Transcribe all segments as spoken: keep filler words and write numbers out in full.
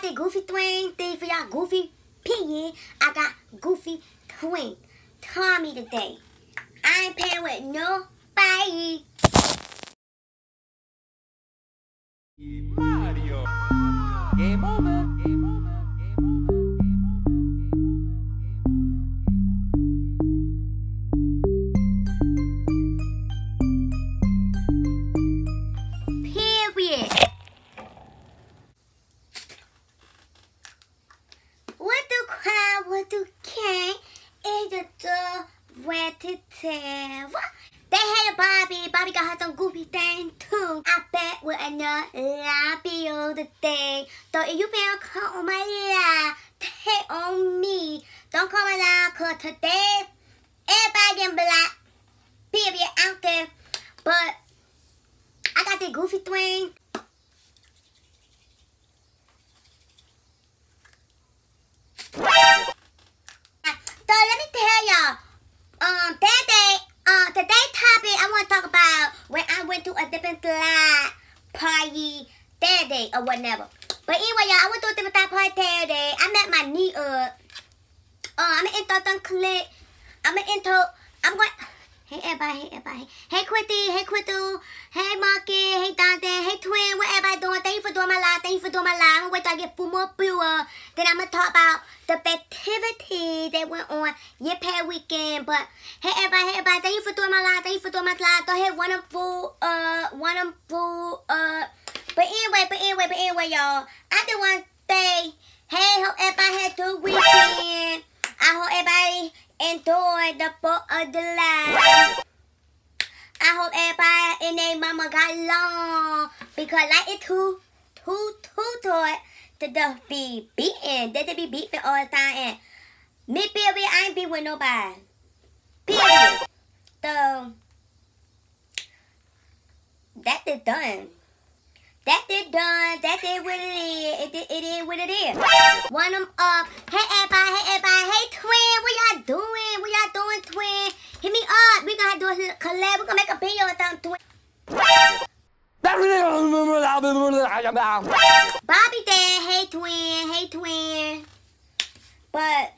did Goofy twin thing for y'all Goofy opinion. I got Goofy twin Tommy today. I ain't paying with nobody. Mario. Game over. Game over. Period. What do cry, what do can is the door where to tell. They hated Bobby. Bobby got her some goofy thing too. I bet with another lobby of the day. So if you been call on my lie, take on me. Don't call my lie, cause today everybody getting black. Period out there. But I got the goofy twin. So let me tell y'all, um, that day, uh, today's topic I want to talk about when I went to a different slide party that day or whatever. But anyway, y'all, I went to a different slide party that day. I met my knee up. Uh, I'm an intro done click. I'm an intro. I'm going. Hey everybody, hey everybody. Hey Quinty, hey Quintu, hey Marky, hey Dante, hey Twin, what everybody doing? Thank you for doing my live, thank you for doing my live. I'm gonna wait till I get full more viewer. Then I'm gonna talk about the festivities that went on your past weekend. But hey everybody, hey everybody, thank you for doing my live, thank you for doing my live. Go ahead, one of full, uh, one of full, uh. But anyway, but anyway, but anyway, y'all. I just want to say, hey, hope everybody had a good weekend. I hope everybody enjoy the fourth of July. I hope everybody and their mama got long because like it too, too, too toy to just be beaten. They just be beaten all the time. And me, period, I ain't be with nobody. Period. So, that is done. That is done. That is what it is. It, it, it is what it is. One of them up. Hey, everybody. Hey, everybody. Hey, Twin. What y'all doing? What y'all doing, Twin? Hit me up. We gonna do a collab. We gonna make a video with them, Twin. Bobby there. Hey, Twin. Hey, Twin. But,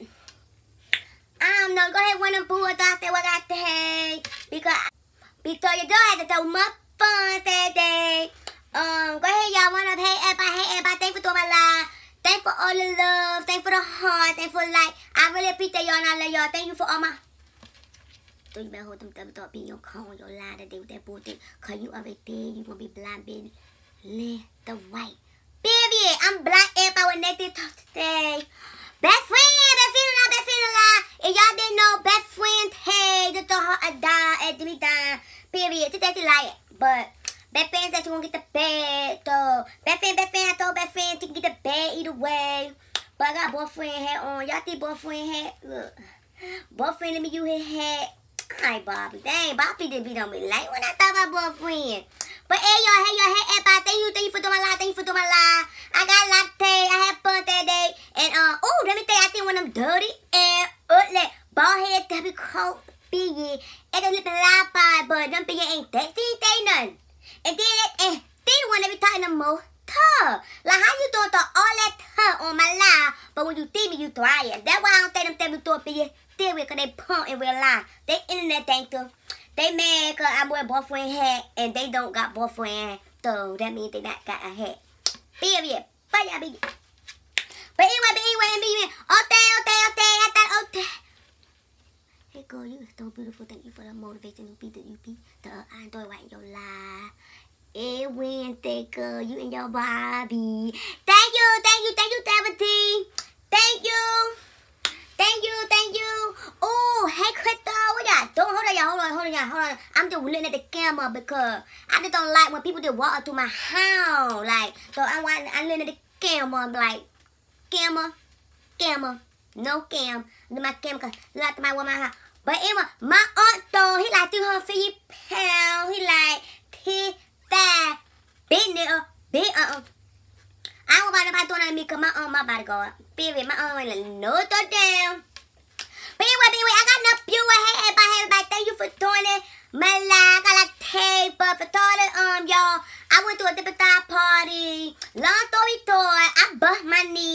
I don't know. Go ahead, one of them boys out there. What got the hey? Because, because you don't have to do much fun that day. Um, go ahead, y'all. One up. Hey, everybody. Hey, everybody. Thank you for doing my live. Thank you for all the love. Thank you for the heart. Thank you for like. I really appreciate y'all and I love y'all. Thank you for all my. So you better hold them double thought being your car on your line today with that bullshit. Cause you already there. You gonna be blind, baby. Left the white. Period. I'm blind. Everybody with naked talk today. Best friend. Best friend alive. Best friend alive. If y'all didn't know, best friend. Hey, just throw her a dime at me dime. Period. Today she like it. But. Best friend said she won't get the bed, though. Best friend, best friend, I told best friend she can get the bed either way. But I got boyfriend hat on. Y'all see boyfriend hat? Look. Boyfriend, let me use his hat. Alright, Bobby. Dang, Bobby didn't be on me like when I thought about boyfriend. But hey, y'all, hey, y'all, hey, everybody. Thank you, thank you for doing my live. Thank you for doing my live. I got latte. I had fun that day. And, uh, oh, let me tell you, I think when I'm dirty and ugly, bald head, W coat, biggie, and them looking live by, but them biggie ain't that. They ain't say nothing. And then, and they the one that be talking the most tough. Like, how you doing throw all that tough on my life, but when you see me, you trying. That's why I don't think them things throw a big theory, because they pump in real life. They internet thing too. They mad because I wear boyfriend hat, and they don't got boyfriend hat. So, that means they not got a hat. Period. But y'all be. But anyway, but anyway, anyway. Okay, okay, okay. I thought, okay. Hey girl, you are so beautiful. Thank you for the motivation you be that you be. The I enjoy writing your live. Hey Wednesday, girl, you and your Bobby. Thank you, thank you, thank you, seventeen. Thank you, thank you, thank you. Oh, hey Crystal, what y'all doing? Hold on, y'all, hold on, hold on, y'all, hold on. I'm just looking at the camera because I just don't like when people just walk up to my house. Like, so I'm I'm looking at the camera, I'm like, camera, camera, no cam. Look at my camera, cause look at my woman house. But anyway, my aunt though, he like two hundred fifty pounds. He like T five, big nigga, big uh uh. I don't know about doing that to me, cause my aunt, my body go up. Baby, my aunt ain't like no throw down. But anyway, but anyway, I got enough viewer. Hey, everybody, hey, everybody, thank you for doing it. My life, I got like tape, but for toilet, um, y'all, I went to a different party. Long story short, I bust my knee.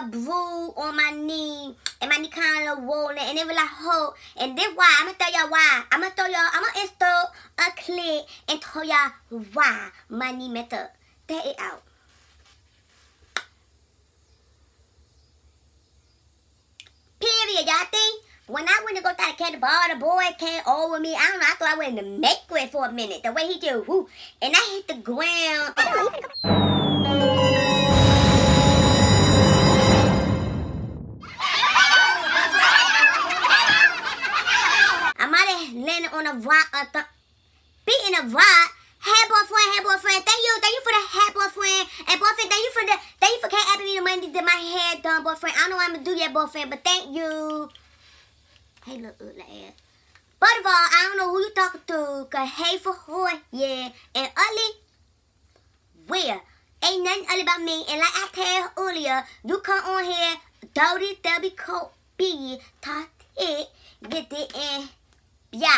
little bruise on my knee, and my knee kind of swollen, and it was like hurt. And this why I'm gonna tell y'all why. I'm gonna tell y'all. I'm gonna install a clip and tell y'all why my knee messed up. Take it out. Period, y'all think? When I went to go try to catch the ball, the boy came over me. I don't know. I thought I went to make it for a minute. The way he did, whoo, and I hit the ground. I might have landed on a rock or th beating a rock. Hey boyfriend, hey boyfriend, thank you, thank you for the hey boyfriend. And boyfriend, thank you for the, thank you for helping me the money to get my hair done, boyfriend. I don't know what I'm gonna do yet, boyfriend, but thank you. Hey, look, ugly ass. First of all, I don't know who you talking to, cause hey for whore, yeah, and ugly, where? Ain't nothing ugly about me, and like I told earlier, you come on here, dirty, dirty, coat, be, talk it, get it, and yeah.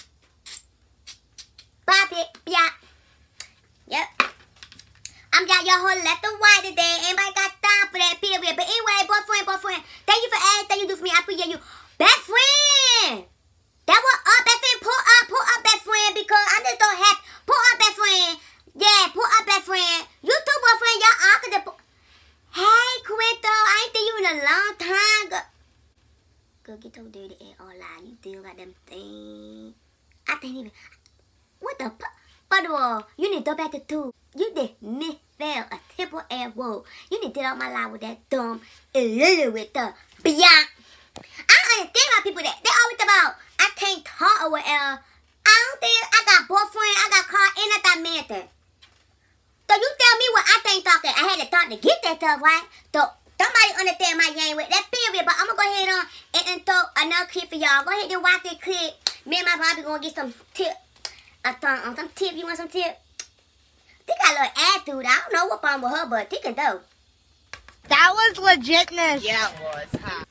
Bop it, yeah. Yep. I'm got your whole left and right today. Anybody got time for that period? But anyway, boyfriend, boyfriend, thank you for everything you do for me. I appreciate you. Best friend. That was up, best friend. Pull up, pull up, best friend, because I'm just so happy. Pull up, best friend. Yeah, pull up, best friend. You too, boyfriend. Y'all all could have. Hey, Quinto. I ain't seen you in a long time. Go, go get your dirty ass online. You still got them things. I can't even. What the fuck? First of all, you need to go back to two. You did me fail a triple air roll. You need to get out my line with that dumb illiterate stuff. Beyond. I don't understand how people that they always about I can't talk or whatever. I don't think I got boyfriend, I got car, and I got man thing. So you tell me what I think talking. I had to talk to get that stuff, right? So somebody understand my game with that period, but I'm gonna go ahead on and, and throw another clip for y'all. Go ahead and watch this clip. Me and my Bobby gonna get some tips. I thought on some tip. You want some tip? They got a little attitude. I don't know what problem with her, but she can do. That was legitness. Yeah, it was, huh?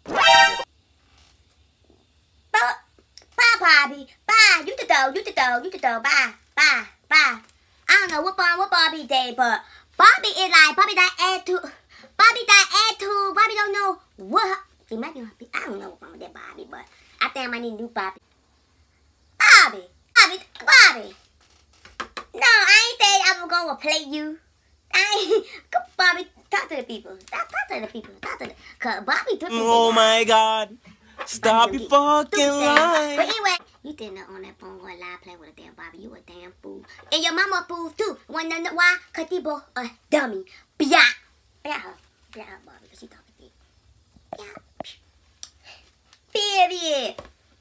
Bye, bye, Bobby. Bye. You to go. You to go. You to go. Bye. Bye. Bye. I don't know what problem what Bobby did, but Bobby is like Bobby that attitude. Bobby that attitude. Bobby don't know what. He might be. I don't know what problem with that Bobby, but I think I might need to do Bobby. Bobby. Bobby, Bobby. No, I ain't saying I was gonna play you. I ain't. Bobby, talk to the people. Talk, talk to the people. Talk to the. Cause Bobby took me. Oh my God! Stop your fucking lying. But anyway, you didn't know on that phone going live playing with a damn Bobby. You a damn fool. And your mama a fool too. Wanna know why? Cause he both a dummy. Blah. Blah her. Blah her, Bobby. Cause she talking to you. Yeah. Period.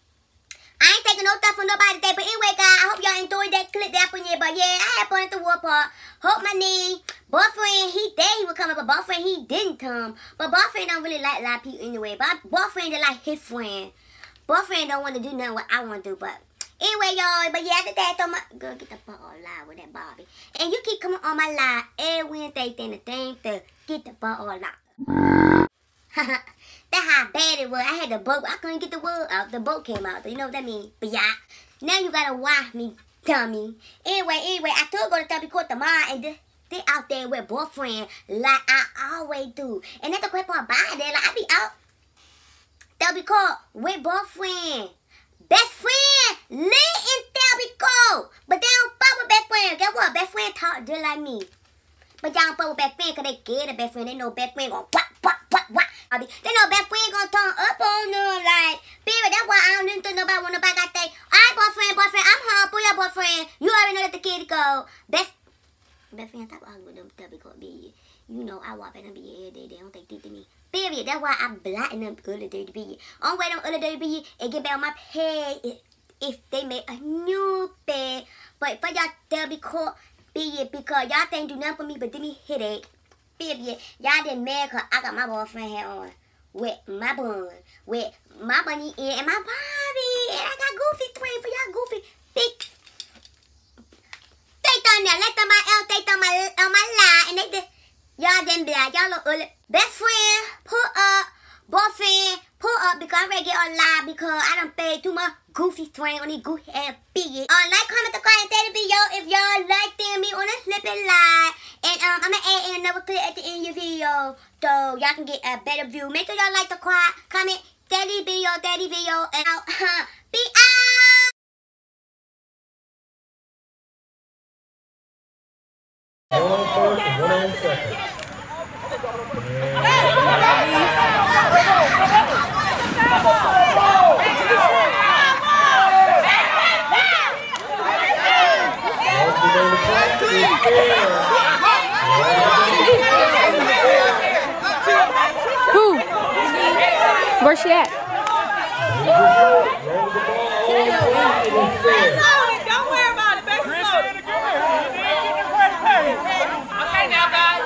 I ain't taking no stuff from nobody today, but anyway, guys, I hope y'all enjoyed that clip that for you. But yeah, I had fun at the war park. Hope my knee. Boyfriend, he said he would come, but boyfriend, he didn't come. But boyfriend don't really like a lot of people anyway. But boyfriend just like his friend. Boyfriend don't want to do nothing what I want to do. But anyway, y'all, but yeah, after that, throw my girl get the ball live with that Bobby. And you keep coming on my live every Wednesday, saying the same thing. Get the ball live. That's how bad it was. I had the boat. I couldn't get the word out. The boat came out. So you know what that means? But yeah, now you gotta watch me, dummy. Anyway, anyway, I could go to therapy court tomorrow and they, they out there with boyfriend like I always do. And that's the crazy part about it. Like I be out therapy court with boyfriend, best friend, live in therapy court. But they don't fuck with best friend. Guess what? Best friend talk just like me. But y'all don't fuck with best friend because they scared of best friend. They know best friend gonna whack, whack, whack, whack. They know best friend gonna turn up on them. Like, baby, that's why I don't listen to nobody when nobody got that. Alright, boyfriend, boyfriend, I'm home for your boyfriend. You already know that the kid go. Best, best friend, stop arguing with them tubby court, baby. You know, I walk by them be every day. They don't take to me. Period. That's why I'm blotting them other dirty be. On way them other dirty be and get back on my pay if, if they make a new bed. But for y'all tubby court, period, because y'all can't do nothing for me but give me headache. Period. Y'all didn't mad because I got my boyfriend hat on with my bun, with my bunny in and my Bobby. And I got Goofy twin for y'all Goofy. Big. They done there. Let somebody else take on my, on my line. And they did. Y'all didn't be like, y'all look early. Best friend, pull up. Boyfriend, pull up because I'm ready to get on live because I done paid too much Goofy twin on these goofy ass big. Uh, like, comment, subscribe, and share the video if y'all like them me on a slipping live. And um, I'm going to add in another clip at the end of your video so y'all can get a better view. Make sure y'all like the comment, daddy video, daddy video, and out. Be out! One on first and one on second. Who? Where's she at? Don't worry about it, baby. Okay, now, guys.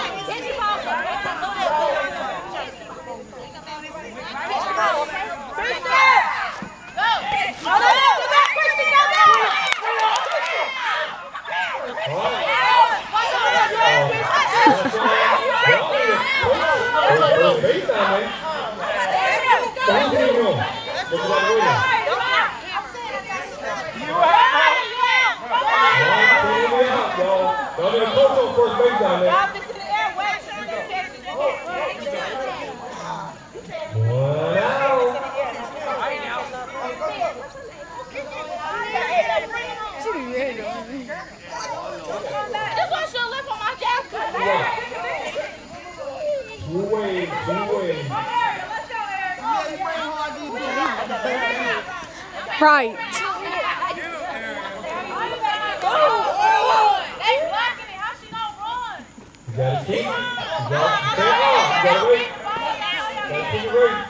Right. You gotta keep. You gotta stay off. You gotta wait. You gotta keep it right.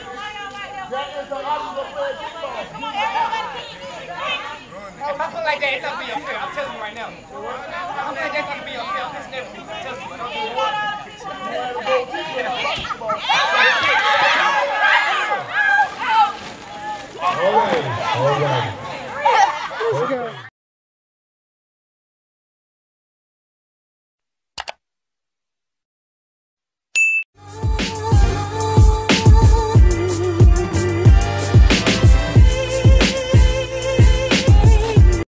If I put like that, it's not be your fail. I'm telling you right now. I'm like that's gonna be your fail. It's never be. Tell me. All right. All right. Let's go.